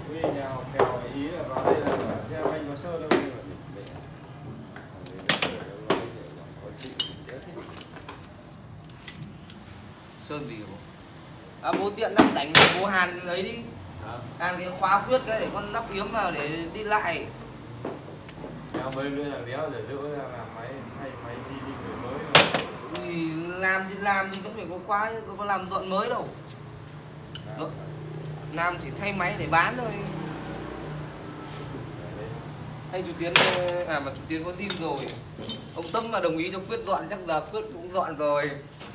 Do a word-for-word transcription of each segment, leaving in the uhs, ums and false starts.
Vì nhà học kèo ý là vào đây là cả xe anh có sơn đâu nhưng mà để sơn gì bố? À bố tiện đang rảnh thì bố hàn lấy đi. hả? Hàn cái khóa quyết cái để con lắp yếm vào để đi lại. Nhà mới nữa là đéo để giữ ra làm máy thay máy đi đi người mới mà. Thì làm thì làm thì cũng phải có khóa chứ có làm dọn mới đâu. Dọn. Làm chỉ thay máy để bán thôi. Anh chủ Tiến à mà chủ Tiến có zin rồi. Ông Tâm mà đồng ý cho Quyết dọn chắc giờ Quyết cũng dọn rồi.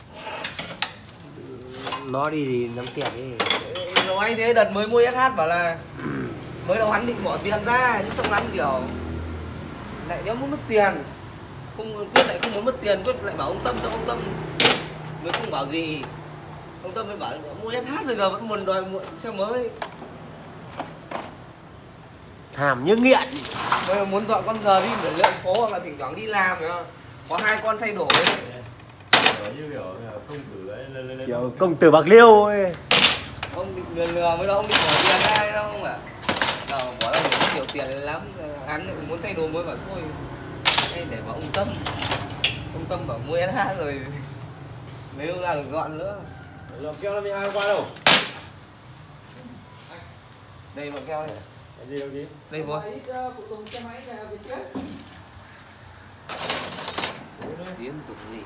Nó đi thì nắm xe đi. Rồi anh thế đợt mới mua ét hát bảo là mới đầu hắn định bỏ tiền ra nhưng xong lắm kiểu lại đéo muốn mất tiền, không Quyết lại không muốn mất tiền. Quyết lại bảo ông Tâm cho ông Tâm mới không bảo gì. Ông Tâm mới bảo mua ét hát rồi giờ vẫn muốn đòi mua xe mới. Thảm như nghiện. Bây giờ muốn dọn con giờ đi để lượn phố hoặc là thỉnh thoảng đi làm nữa. Có hai con thay đổi. Như kiểu công tử đấy lên lên lên. Kiểu công tử Bạc Liêu ấy. Ông định lừa lừa mới đâu, ông định bỏ tiền ra đâu không ạ? Đâu bỏ ra một nhiều tiền lắm. Hắn lại muốn thay đồ mới bảo thôi. Đây để bảo ông Tâm. Ông Tâm bảo mua ét hát rồi. Mấy đâu ra được dọn nữa. Lọc keo làm gì ai qua đâu. Đây lọc keo này. Cái gì đâu gì? Đây vô. Phụ tùng xe máy nhà Việt Chết. Liên tục gì?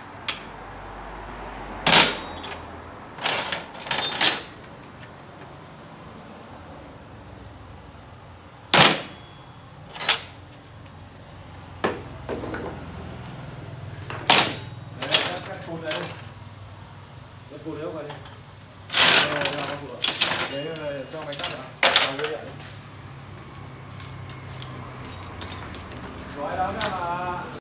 Cắt phun đấy. Cắt phun đấy qua đi. Đấy là cho mày cắt hả? Vào dây điện. Gói đó là